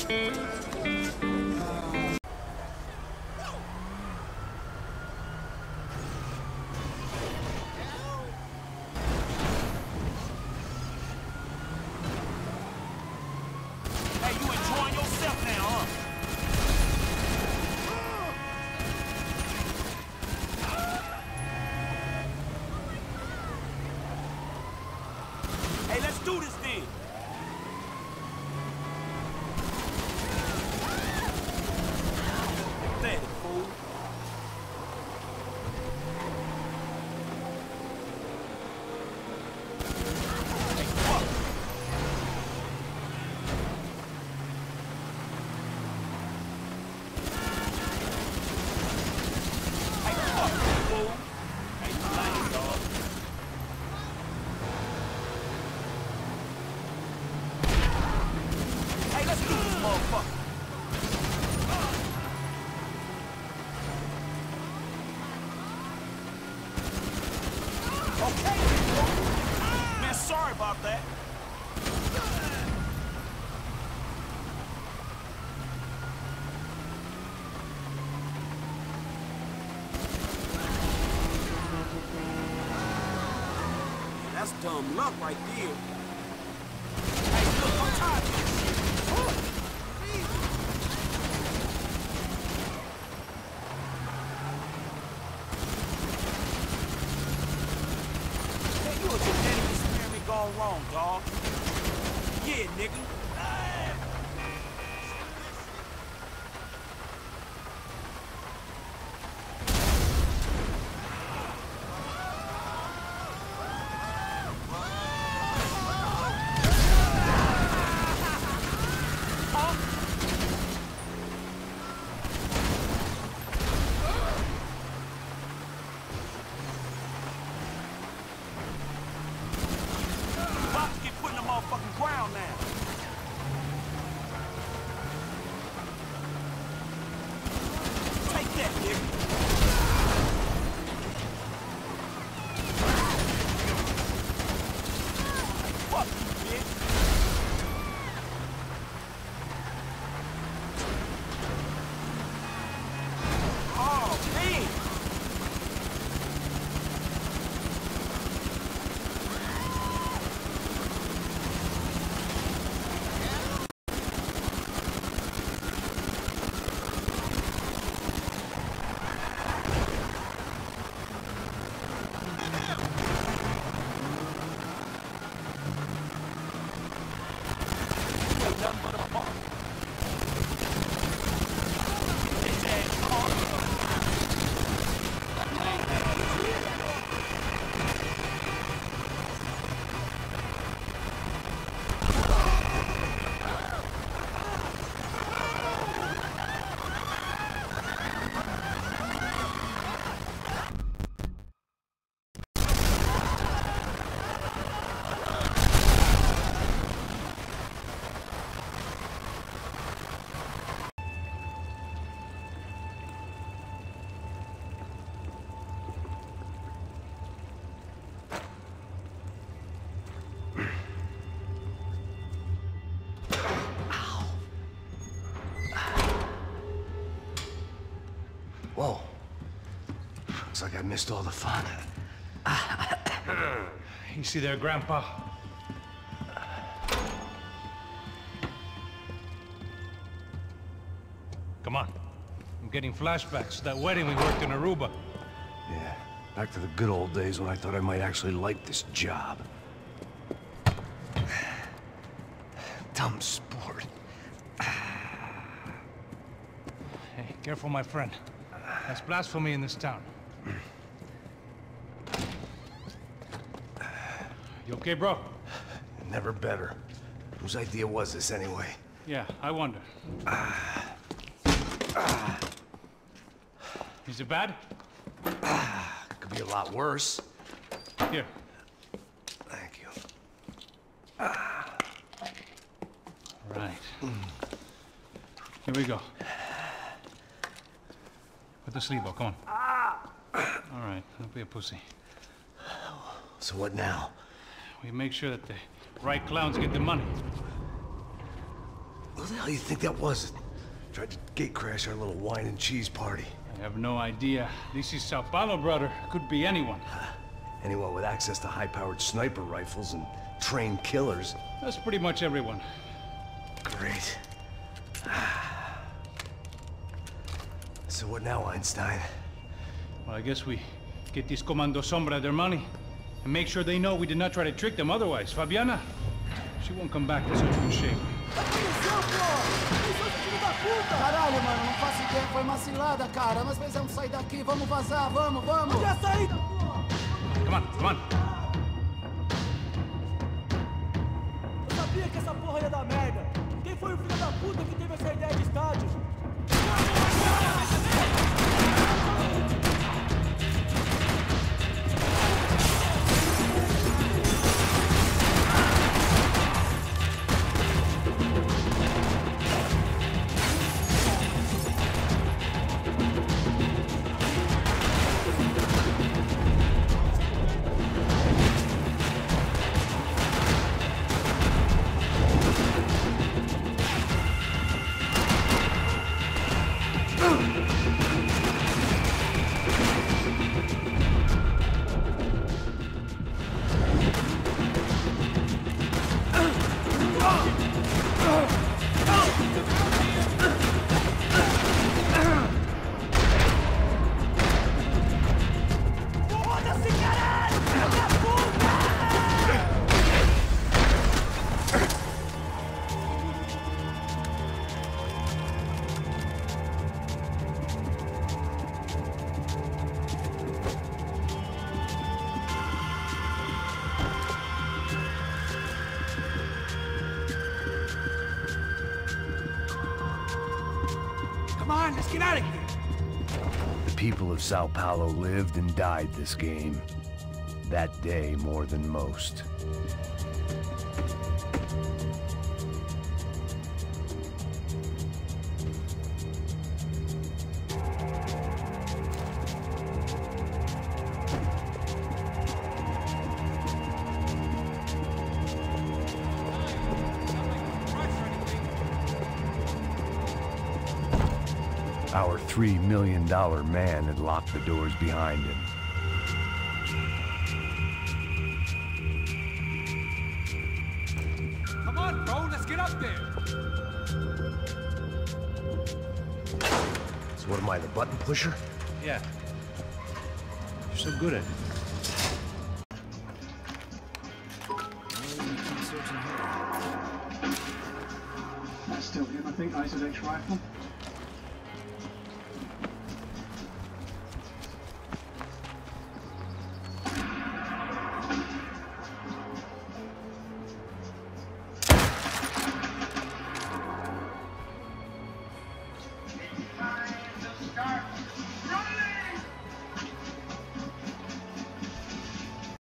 That's dumb luck right there. Hey, look, I'm tired of this shit. Hey, you a genetic experiment gone wrong, dog. Yeah, nigga. Whoa. Looks like I missed all the fun. Easy there, Grandpa. Come on. I'm getting flashbacks to that wedding we worked in Aruba. Yeah, back to the good old days when I thought I might actually like this job. Dumb sport. Hey, careful, my friend. That's blasphemy in this town. You okay, bro? Never better. Whose idea was this, anyway? Yeah, I wonder. Is it bad? Could be a lot worse. Here. Thank you. Right. Here we go. Put the sleeve on, come on. All right, don't be a pussy. So what now? We make sure that the right clowns get the money. What the hell do you think that was? Tried to gate crash our little wine and cheese party. I have no idea. This is Sao Paulo, brother. Could be anyone. Anyone with access to high-powered sniper rifles and trained killers. That's pretty much everyone. Great. So what now, Einstein? Well, I guess we get these Comando Sombra their money. And make sure they know we did not try to trick them otherwise. Fabiana, she won't come back in such good shape. Caralho, mano, não faço ideia, foi uma cilada, cara. Nós precisamos sair daqui, vamos vazar, vamos! Onde é a saída, porra? Come on, come on. Eu sabia que essa porra ia dar merda. Quem foi o filho da puta que teve essa ideia de estádio? Come on, let's get out of here. The people of Sao Paulo lived and died this game. That day more than most. Our $3 million man had locked the doors behind him. Come on, bro, let's get up there. So what am I, the button pusher? Yeah. You're so good at it. That's still him, I think. Isaac's rifle.